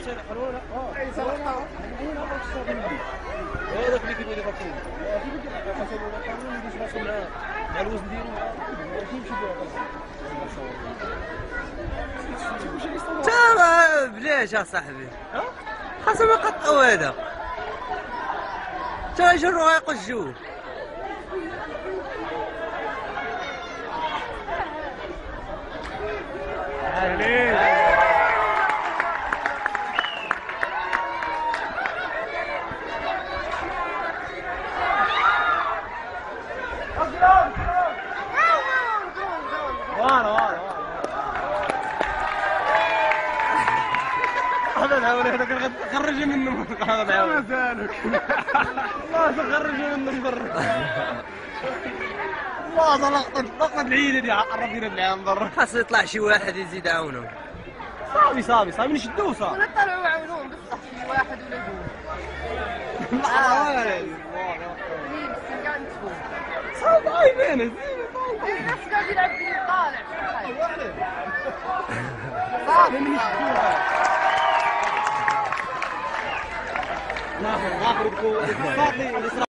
سيدخلونا هذاك اللي كيبغي يدير القانون مع الوزن ديالو تا بلاش اصاحبي خاصهم يقطعوا هذا تا يجروا يقجوه. هذا خرج منه هذا مازالك والله خرج منه برا والله لقطة العيدة دي عرفينا العام برا خاص يطلع شي واحد يزيد عاونهم. صافي نشدوه صافي ولا طلعوا يعاونوهم بصح شي واحد ولا جوج. صافي باينة الناس قاعد يلعب طالع صافي ناخذ